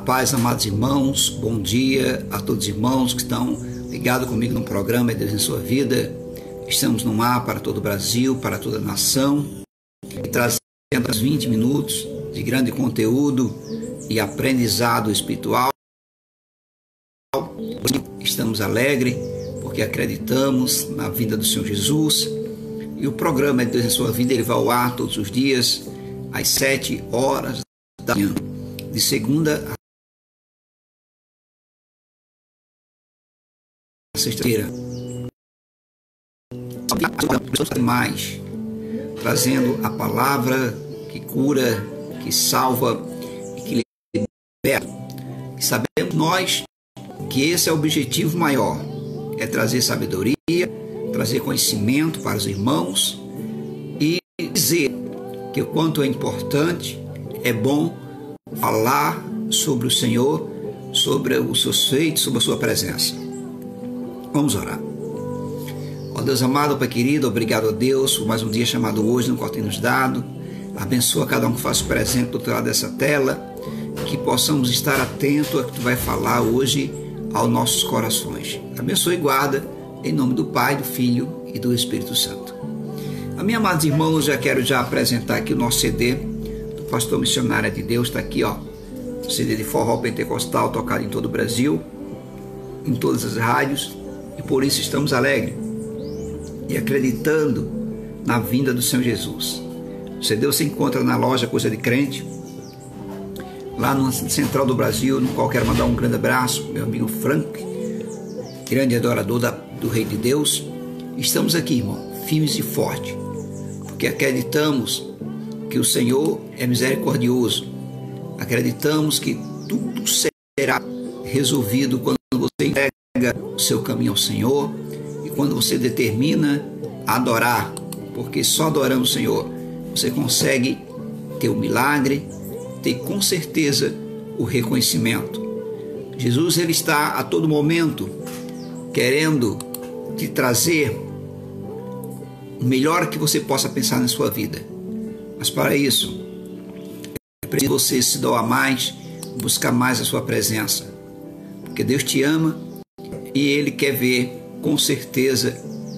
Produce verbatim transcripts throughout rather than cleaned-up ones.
paz, amados irmãos, bom dia a todos os irmãos que estão ligados comigo no programa Deus em Sua Vida. Estamos no ar para todo o Brasil, para toda a nação, e trazendo vinte minutos de grande conteúdo e aprendizado espiritual. Estamos alegres porque acreditamos na vida do Senhor Jesus, e o programa Deus em Sua Vida ele vai ao ar todos os dias às sete horas da manhã, de segunda a sexta-feira. Mais trazendo a palavra que cura, que salva e que liberta. E sabemos nós que esse é o objetivo maior, é trazer sabedoria, trazer conhecimento para os irmãos e dizer que o quanto é importante, é bom falar sobre o Senhor, sobre os seus feitos, sobre a sua presença. Vamos orar. Ó Deus amado, Pai querido, obrigado a Deus por mais um dia chamado hoje, no qual tem nos dado. Abençoa cada um que faz presente do outro lado dessa tela, que possamos estar atentos a que Tu vai falar hoje aos nossos corações. Abençoe e guarda, em nome do Pai, do Filho e do Espírito Santo. A minha amados irmãos, já quero já apresentar aqui o nosso C D do Pastor Missionário de Deus. Está aqui, ó, o C D de forró pentecostal tocado em todo o Brasil, em todas as rádios, e por isso estamos alegres e acreditando na vinda do Senhor Jesus. O C D você encontra na loja Coisa de Crente, lá no Central do Brasil, no qual quero mandar um grande abraço, meu amigo Frank, grande adorador da, do Rei de Deus. Estamos aqui, irmão, firmes e fortes, porque acreditamos que o Senhor é misericordioso, acreditamos que tudo será resolvido quando você entrega o seu caminho ao Senhor e quando você determina adorar, porque só adorando o Senhor você consegue ter o milagre, ter com certeza o reconhecimento. Jesus ele está a todo momento querendo te trazer o melhor que você possa pensar na sua vida. Mas para isso, é preciso você se doar mais, buscar mais a sua presença. Porque Deus te ama e Ele quer ver com certeza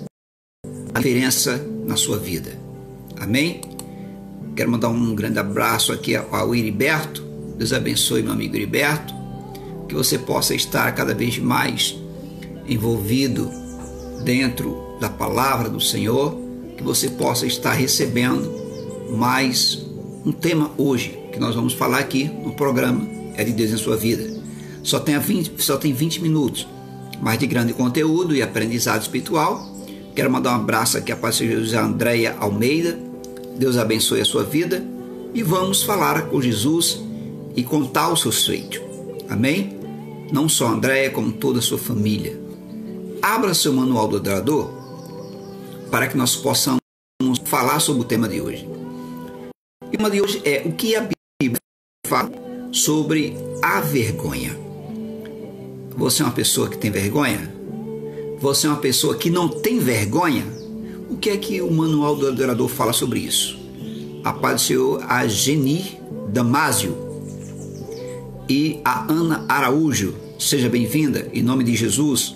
a diferença na sua vida. Amém? Quero mandar um grande abraço aqui ao Heriberto. Deus abençoe meu amigo Heriberto. Que você possa estar cada vez mais envolvido dentro da palavra do Senhor. Que você possa estar recebendo mais um tema hoje, que nós vamos falar aqui no programa É de Deus em Sua Vida. Só tem vinte, só tem vinte minutos, mas de grande conteúdo e aprendizado espiritual. Quero mandar um abraço aqui à pastora José Andréia Almeida. Deus abençoe a sua vida e vamos falar com Jesus e contar os seus feitos. Amém? Não só a Andréia, como toda a sua família. Abra seu manual do adorador para que nós possamos falar sobre o tema de hoje. O tema de hoje é o que a Bíblia fala sobre a vergonha. Você é uma pessoa que tem vergonha? Você é uma pessoa que não tem vergonha? O que é que o manual do adorador fala sobre isso? A paz do Senhor, a Geni Damásio e a Ana Araújo. Seja bem-vinda, em nome de Jesus.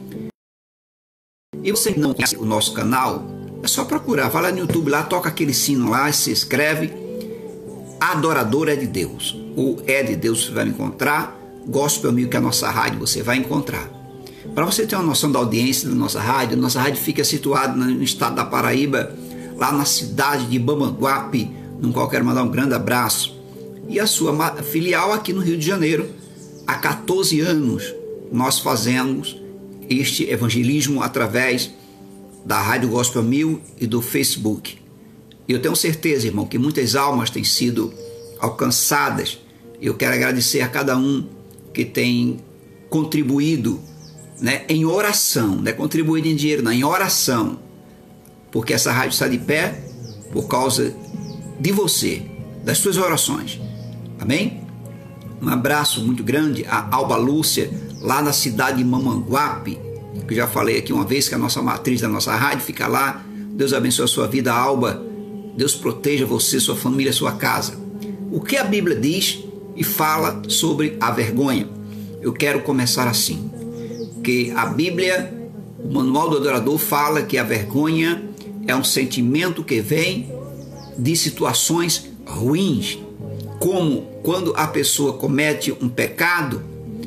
E você não conhece o nosso canal? É só procurar, vai lá no YouTube, lá toca aquele sino lá, se inscreve. Adorador é de Deus. O É de Deus você vai me encontrar. Gospel Amigo, que é a nossa rádio, você vai encontrar. Para você ter uma noção da audiência da nossa rádio, nossa rádio fica situada no estado da Paraíba, lá na cidade de Mamanguape, no qual quero mandar um grande abraço. E a sua filial aqui no Rio de Janeiro. Há quatorze anos nós fazemos este evangelismo através da Rádio Gospel Mil e do Facebook. E eu tenho certeza, irmão, que muitas almas têm sido alcançadas. Eu quero agradecer a cada um que tem contribuído, né, em oração, não é contribuído em dinheiro, não, em oração, porque essa rádio está de pé por causa de você, das suas orações. Amém? Um abraço muito grande a Alba Lúcia, lá na cidade de Mamanguape, que eu já falei aqui uma vez, que a nossa matriz da nossa rádio fica lá. Deus abençoe a sua vida, Alba. Deus proteja você, sua família, sua casa. O que a Bíblia diz e fala sobre a vergonha. Eu quero começar assim, que a Bíblia, o Manual do Adorador, fala que a vergonha é um sentimento que vem de situações ruins, como quando a pessoa comete um pecado,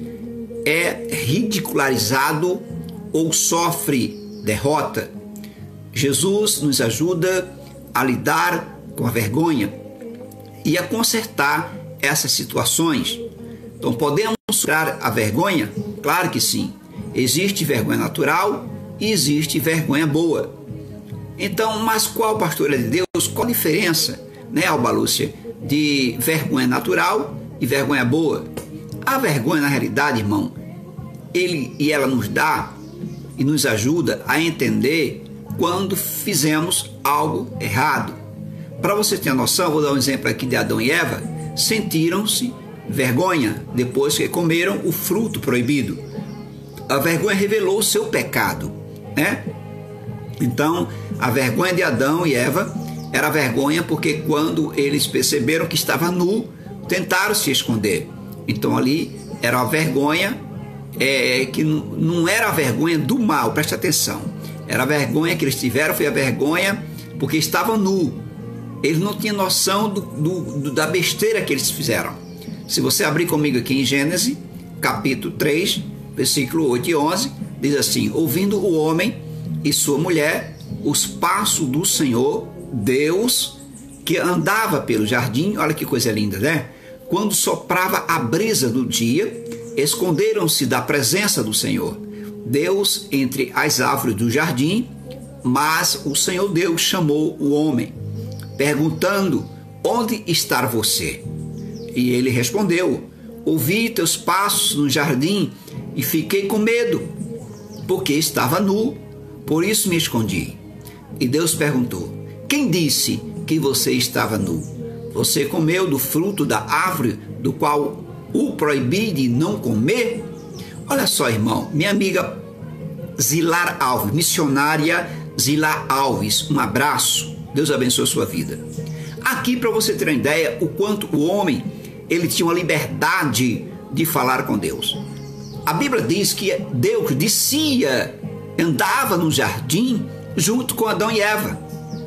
é ridicularizado ou sofre derrota. Jesus nos ajuda a lidar com a vergonha e a consertar essas situações. Então, podemos superar a vergonha? Claro que sim. Existe vergonha natural e existe vergonha boa. Então, mas qual, pastora de Deus, qual a diferença, né, Alba Lúcia, de vergonha natural e vergonha boa? A vergonha, na realidade, irmão, ele e ela nos dá e nos ajuda a entender quando fizemos algo errado. Para você ter noção, vou dar um exemplo aqui de Adão e Eva. Sentiram-se vergonha depois que comeram o fruto proibido. A vergonha revelou o seu pecado, né? Então, a vergonha de Adão e Eva era vergonha porque quando eles perceberam que estava nu, tentaram se esconder. Então ali era a vergonha é, que não era a vergonha do mal, preste atenção. Era a vergonha que eles tiveram, foi a vergonha porque estavam nu. Eles não tinham noção do, do, do, da besteira que eles fizeram. Se você abrir comigo aqui em Gênesis, capítulo três, versículo oito e onze, diz assim: ouvindo o homem e sua mulher os passos do Senhor Deus, que andava pelo jardim, olha que coisa linda, né? Quando soprava a brisa do dia, esconderam-se da presença do Senhor Deus entre as árvores do jardim, mas o Senhor Deus chamou o homem, perguntando: onde está você? E ele respondeu: ouvi teus passos no jardim e fiquei com medo, porque estava nu, por isso me escondi. E Deus perguntou: quem disse que você estava nu? Você comeu do fruto da árvore do qual o proibi de não comer? Olha só, irmão, minha amiga Zilar Alves, missionária Zilar Alves, um abraço, Deus abençoe a sua vida. Aqui, para você ter uma ideia, o quanto o homem, ele tinha uma liberdade de falar com Deus. A Bíblia diz que Deus descia, andava no jardim junto com Adão e Eva,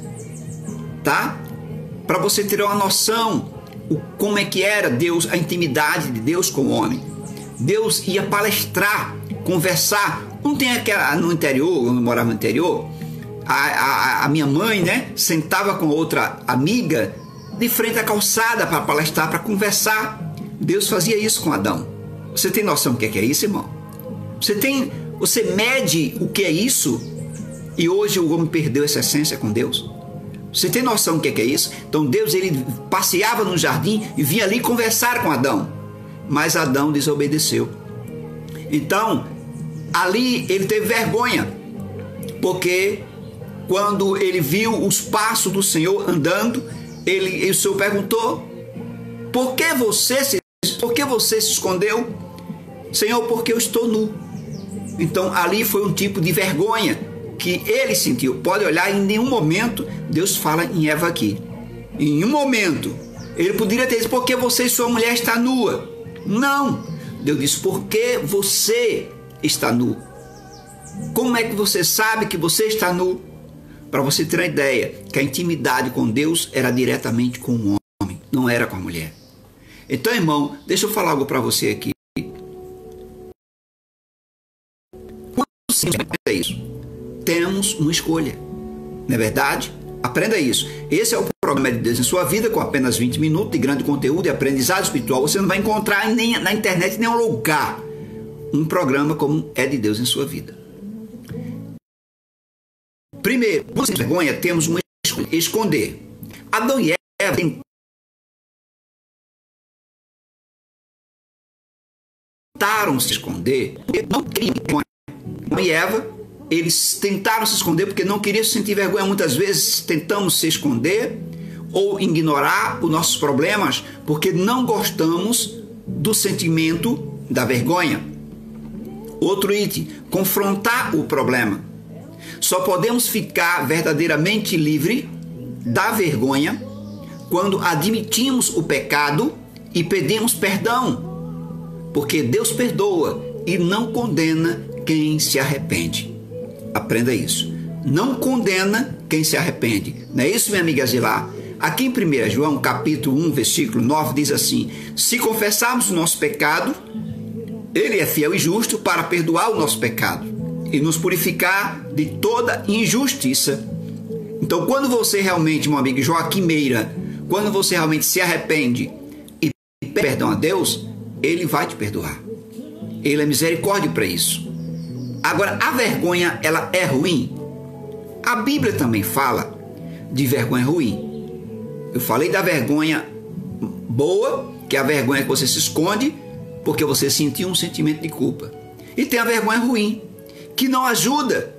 tá? Para você ter uma noção o, como é que era Deus, a intimidade de Deus com o homem. Deus ia palestrar, conversar. Não tem aquela no interior, quando eu morava no interior, a, a, a minha mãe, né, sentava com outra amiga de frente à calçada para palestrar, para conversar. Deus fazia isso com Adão. Você tem noção do que é isso, irmão? Você tem, você mede o que é isso? E hoje o homem perdeu essa essência com Deus. Você tem noção do que é isso? Então Deus, ele passeava no jardim e vinha ali conversar com Adão. Mas Adão desobedeceu. Então, ali ele teve vergonha. Porque quando ele viu os passos do Senhor andando, ele, o Senhor perguntou: por que você se, por que você se escondeu? Senhor, porque eu estou nu. Então ali foi um tipo de vergonha que ele sentiu. Pode olhar, em nenhum momento Deus fala em Eva aqui. Em nenhum momento. Ele poderia ter dito: porque você e sua mulher está nua. Não. Deus disse: porque você está nu. Como é que você sabe que você está nu? Para você ter uma ideia, que a intimidade com Deus era diretamente com o homem, não era com a mulher. Então, irmão, deixa eu falar algo para você aqui. Quando é isso? Temos uma escolha, não é verdade? Aprenda isso. Esse é o programa de Deus em sua vida, com apenas vinte minutos de grande conteúdo e aprendizado espiritual. Você não vai encontrar nem na internet, nem em nenhum lugar, um programa como é de Deus em sua vida. Primeiro, sem vergonha, temos uma escolha: esconder. Adão e Eva tentaram se esconder porque não queriam vergonha. Adão e Eva, eles tentaram se esconder porque não queriam sentir vergonha. Muitas vezes tentamos se esconder ou ignorar os nossos problemas porque não gostamos do sentimento da vergonha. Outro item: confrontar o problema. Só podemos ficar verdadeiramente livre da vergonha quando admitimos o pecado e pedimos perdão, porque Deus perdoa e não condena quem se arrepende. Aprenda isso. Não condena quem se arrepende. Não é isso, minha amiga Zilá? Aqui em primeiro João, capítulo um, versículo nove, diz assim: se confessarmos o nosso pecado, Ele é fiel e justo para perdoar o nosso pecado e nos purificar de toda injustiça. Então, quando você realmente, meu amigo Joaquim Meira, quando você realmente se arrepende e pede perdão a Deus, Ele vai te perdoar. Ele é misericórdia para isso. Agora, a vergonha, ela é ruim? A Bíblia também fala de vergonha ruim. Eu falei da vergonha boa, que é a vergonha que você se esconde porque você sentiu um sentimento de culpa. E tem a vergonha ruim, que não ajuda.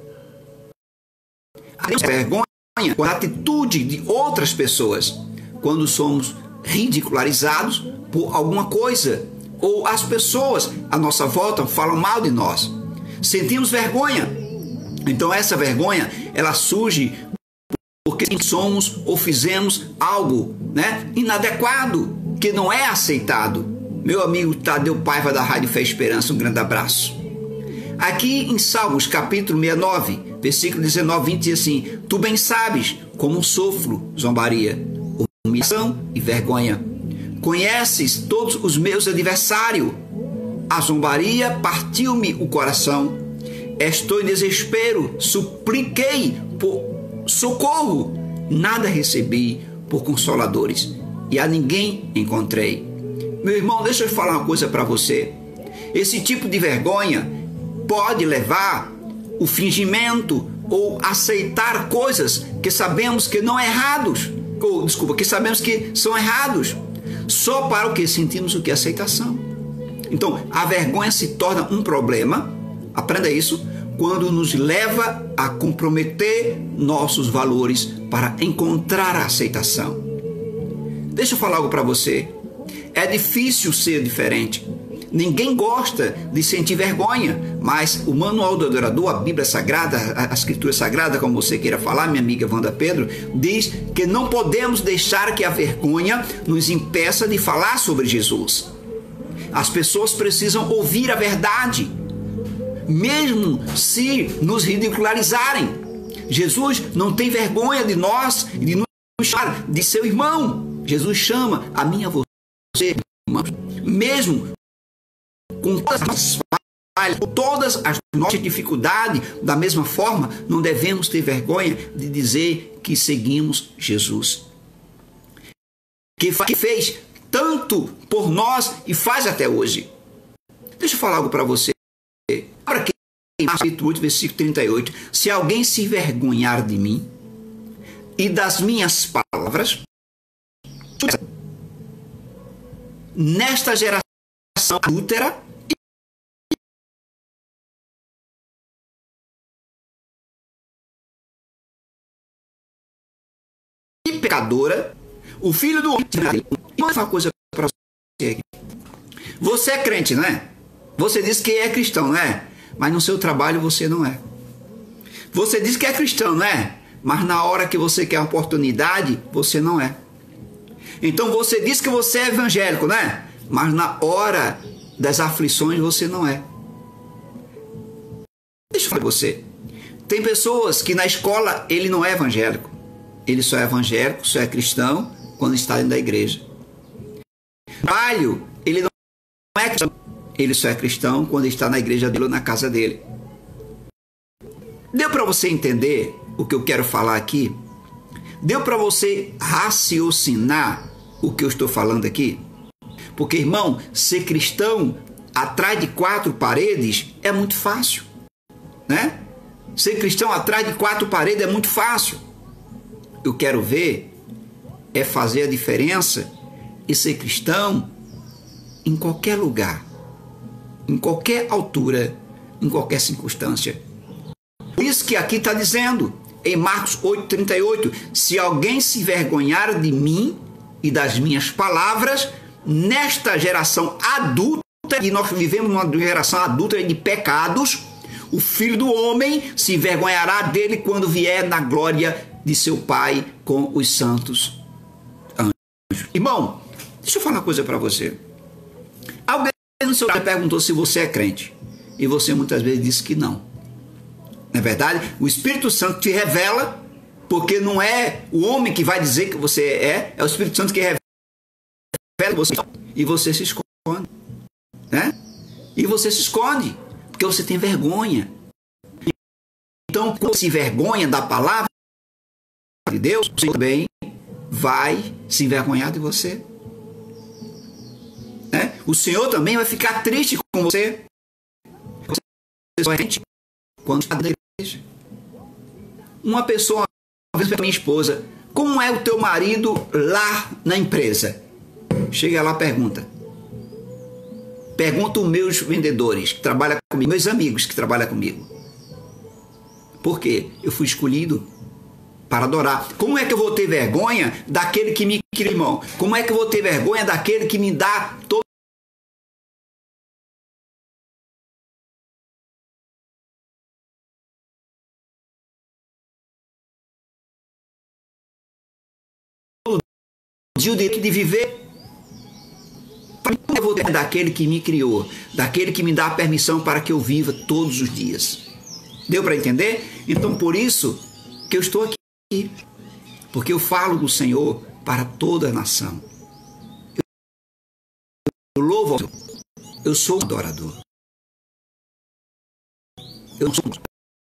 A vergonha com a atitude de outras pessoas, quando somos ridicularizados por alguma coisa, ou as pessoas à nossa volta falam mal de nós. Sentimos vergonha. Então essa vergonha, ela surge porque somos ou fizemos algo, né, inadequado, que não é aceitado. Meu amigo Tadeu Paiva da Rádio Fé e Esperança, um grande abraço. Aqui em Salmos, capítulo sessenta e nove, versículo dezenove, vinte, diz assim: tu bem sabes como sofro zombaria, humilhação e vergonha. Conheces todos os meus adversários. A zombaria partiu-me o coração. Estou em desespero, supliquei por socorro. Nada recebi por consoladores e a ninguém encontrei. Meu irmão, deixa eu falar uma coisa para você. Esse tipo de vergonha pode levar o fingimento ou aceitar coisas que sabemos que não é errados, ou desculpa, que sabemos que são errados, só para o que sentimos o que é aceitação. Então, a vergonha se torna um problema, aprenda isso, quando nos leva a comprometer nossos valores para encontrar a aceitação. Deixa eu falar algo para você. É difícil ser diferente. Ninguém gosta de sentir vergonha, mas o manual do adorador, a Bíblia Sagrada, a Escritura Sagrada, como você queira falar, minha amiga Wanda Pedro, diz que não podemos deixar que a vergonha nos impeça de falar sobre Jesus. As pessoas precisam ouvir a verdade, mesmo se nos ridicularizarem. Jesus não tem vergonha de nós e de nos chamar de seu irmão. Jesus chama a mim e a você, irmãos, mesmo com todas as falhas, com todas as nossas dificuldades, da mesma forma, não devemos ter vergonha de dizer que seguimos Jesus, que fez tanto por nós e faz até hoje. Deixa eu falar algo para você. Para quem em capítulo oito, versículo trinta e oito, se alguém se envergonhar de mim e das minhas palavras, nesta geração adúltera e pecadora, o filho do homem. Vou falar uma coisa para você. Você é crente, não é? Você diz que é cristão, não é? Mas no seu trabalho você não é. Você diz que é cristão, não é? Mas na hora que você quer uma oportunidade, você não é. Então você diz que você é evangélico, não é? Mas na hora das aflições você não é. Deixa eu falar para você. Tem pessoas que na escola ele não é evangélico. Ele só é evangélico, só é cristão quando está dentro da igreja. No trabalho, ele não é cristão. Ele só é cristão quando está na igreja dele ou na casa dele. Deu para você entender o que eu quero falar aqui? Deu para você raciocinar o que eu estou falando aqui? Porque, irmão, ser cristão atrás de quatro paredes é muito fácil, né? Ser cristão atrás de quatro paredes é muito fácil. Eu quero ver é fazer a diferença e ser cristão em qualquer lugar, em qualquer altura, em qualquer circunstância. Por isso que aqui está dizendo, em Marcos oito, trinta e oito, se alguém se envergonhar de mim e das minhas palavras, nesta geração adulta, e nós vivemos numa geração adulta de pecados, o Filho do Homem se envergonhará dele quando vier na glória de seu Pai com os santos anjos. Irmão, Deixa eu falar uma coisa para você. Alguém no seu caso perguntou se você é crente. E você muitas vezes disse que não. Não é verdade? O Espírito Santo te revela, porque não é o homem que vai dizer que você é, é o Espírito Santo que revela você. E você se esconde. Né? E você se esconde, porque você tem vergonha. Então, quando se envergonha da palavra de Deus, você também vai se envergonhar de você. Né? O Senhor também vai ficar triste com você. Você quando está na igreja. Uma pessoa, uma vez para minha esposa, como é o teu marido lá na empresa? Chega lá e pergunta. Pergunta os meus vendedores que trabalham comigo, meus amigos que trabalham comigo. Por quê? Eu fui escolhido para adorar. Como é que eu vou ter vergonha daquele que me cria, irmão? Como é que eu vou ter vergonha daquele que me dá todo dia o direito de viver? Como eu vou ter daquele que me criou, daquele que me dá a permissão para que eu viva todos os dias? Deu para entender? Então, por isso que eu estou aqui. Porque eu falo do Senhor para toda a nação. Eu louvo ao Senhor. Eu sou um adorador. Eu sou um...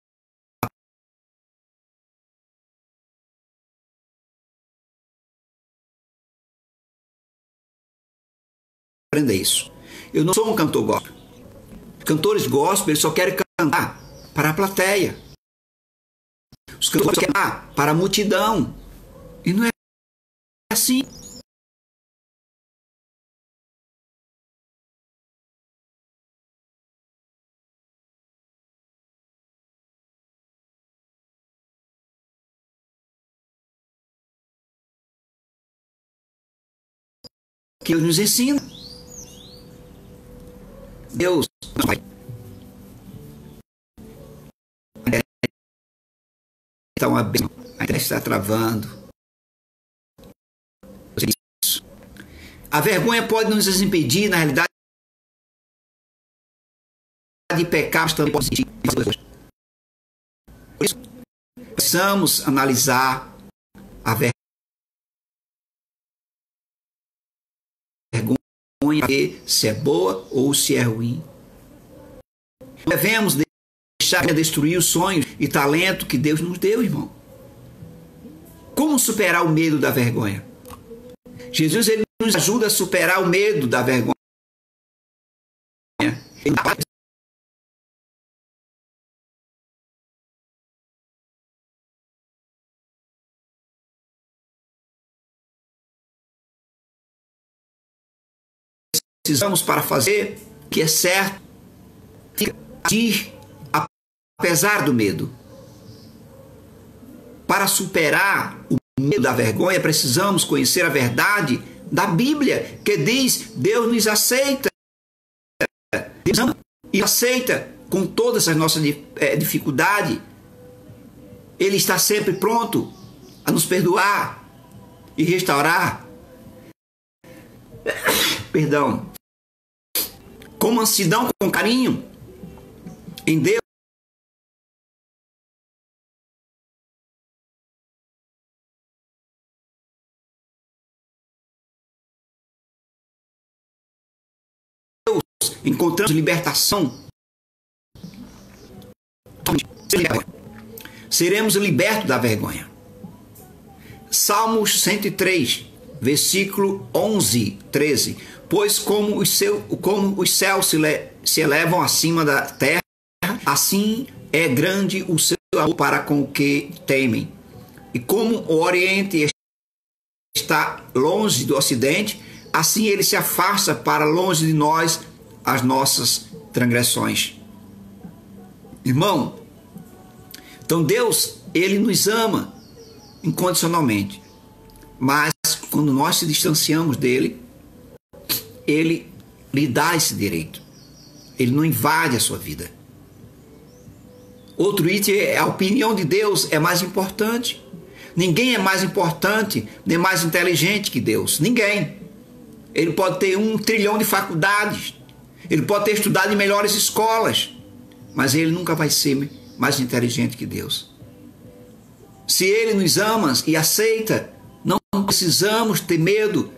Aprenda isso. Eu não sou um cantor gospel. Cantores gospel, eles só querem cantar para a plateia. Os cantores querem cantar para a multidão. E não é assim. Que Deus nos ensina. Deus Pai. Então a internet está travando. A vergonha pode nos impedir, na realidade, de pecar também pode existir. Por isso, precisamos analisar a vergonha. Se é boa ou se é ruim. Devemos deixar de destruir os sonhos e talento que Deus nos deu, irmão. Como superar o medo da vergonha? Jesus, ele nos ajuda a superar o medo da vergonha. Precisamos para fazer o que é certo, agir apesar do medo. Para superar o medo da vergonha, precisamos conhecer a verdade da Bíblia, que diz: Deus nos aceita. Deus ama e aceita com todas as nossas dificuldades. Ele está sempre pronto a nos perdoar e restaurar. Perdão. Com mansidão, com carinho, em Deus. Encontramos libertação. Seremos libertos da vergonha. Salmos cento e três, versículo onze, treze. Pois como os, seu, como os céus se, le, se elevam acima da terra, assim é grande o seu amor para com o que temem. E como o Oriente está longe do Ocidente, assim ele se afasta para longe de nós as nossas transgressões. Irmão, então Deus, ele nos ama incondicionalmente. Mas quando nós se distanciamos dele, ele lhe dá esse direito. Ele não invade a sua vida. Outro item é a opinião de Deus é mais importante. Ninguém é mais importante nem mais inteligente que Deus. Ninguém. ele pode ter um trilhão de faculdades, ele pode ter estudado em melhores escolas, mas ele nunca vai ser mais inteligente que Deus. Se ele nos ama e aceita, não precisamos ter medo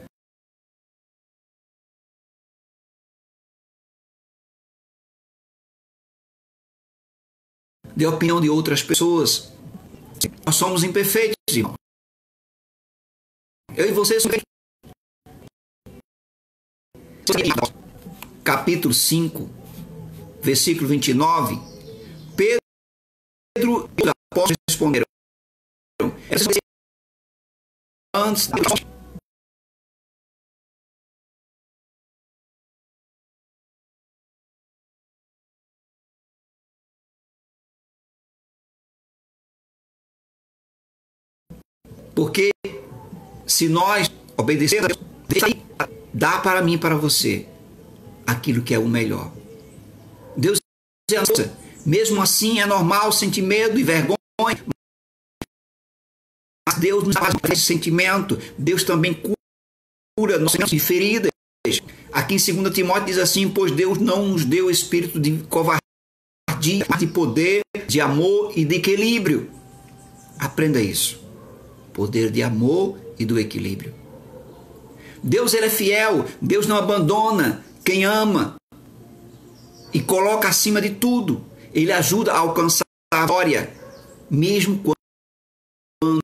de opinião de outras pessoas. Nós somos imperfeitos, irmão. Eu e você somos capítulo cinco, versículo vinte e nove. Pedro e os apóstolos responderam: antes de Porque se nós obedecermos, dá para mim e para você aquilo que é o melhor. Deus é a nossa. Mesmo assim é normal sentir medo e vergonha, mas Deus nos faz esse sentimento. Deus também cura nossas feridas. Aqui em Segunda Timóteo diz assim: pois Deus não nos deu espírito de covardia, mas de poder, de amor e de equilíbrio. Aprenda isso. Poder de amor e do equilíbrio. Deus, ele é fiel. Deus não abandona quem ama e coloca acima de tudo. Ele ajuda a alcançar a glória, mesmo quando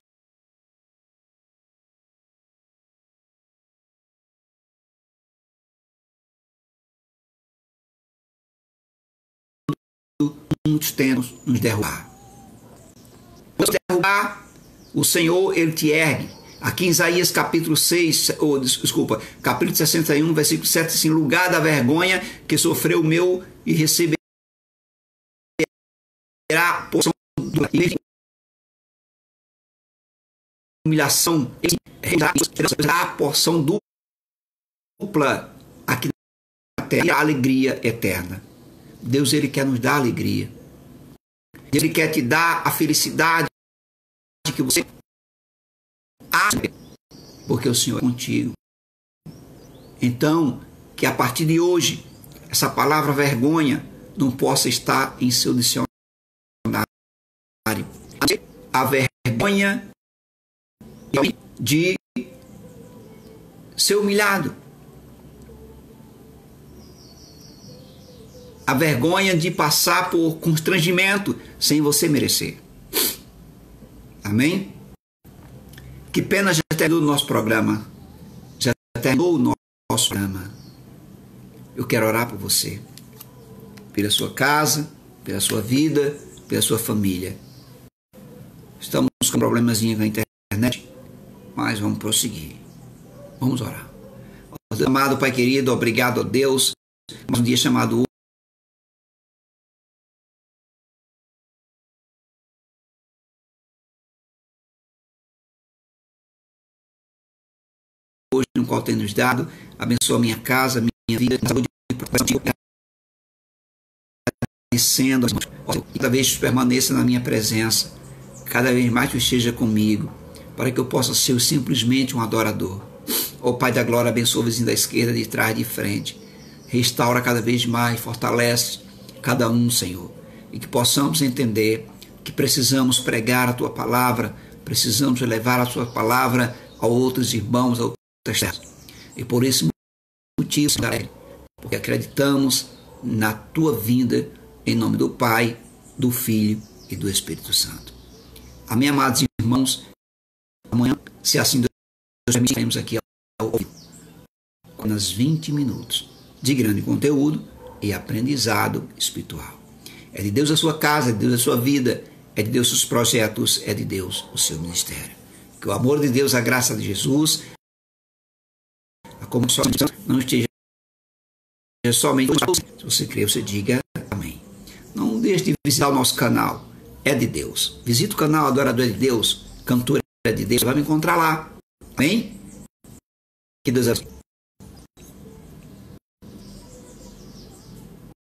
muitos tentam nos derrubar. Nos derrubar, o Senhor, ele te ergue. Aqui em Isaías capítulo seis, ou desculpa, capítulo sessenta e um, versículo sete, assim: lugar da vergonha que sofreu o meu e receberá a porção da humilhação, receberá a porção dupla aqui na terra, a alegria eterna. Deus, ele quer nos dar alegria. Ele quer te dar a felicidade que você acha, porque o Senhor é contigo. Então, que a partir de hoje, essa palavra vergonha não possa estar em seu dicionário. A vergonha de ser humilhado. A vergonha de passar por constrangimento sem você merecer. Amém? Que pena, já terminou o nosso programa. Já terminou o nosso programa. Eu quero orar por você. Pela sua casa, pela sua vida, pela sua família. Estamos com problemazinho na internet, mas vamos prosseguir. Vamos orar. Amado Pai querido, obrigado a Deus. Mais um dia chamado hoje, no qual tem nos dado. Abençoa a minha casa, a minha vida, a saúde, agradecendo, cada vez permaneça na minha presença, cada vez mais tu esteja comigo, para que eu possa ser simplesmente um adorador. Ó Pai da glória, abençoa o vizinho da esquerda, de trás, de frente, restaura cada vez mais, fortalece cada um, Senhor, e que possamos entender que precisamos pregar a tua palavra, precisamos levar a tua palavra a outros irmãos, a outras terras. E por esse motivo, porque acreditamos na tua vinda, em nome do Pai, do Filho e do Espírito Santo. Amém, amados irmãos. Amanhã, se assim Deus permitir, estaremos aqui ao vivo, nas vinte minutos de grande conteúdo e aprendizado espiritual. É de Deus a sua casa, é de Deus a sua vida, é de Deus os seus projetos, é de Deus o seu ministério. Que o amor de Deus, a graça de Jesus, a comunhão não esteja somente. Se você crê, você diga amém. Não deixe de visitar o nosso canal, é de Deus. Visite o canal Adorador é de Deus, Cantor é de Deus, vai me encontrar lá. Amém? Que Deus abençoe.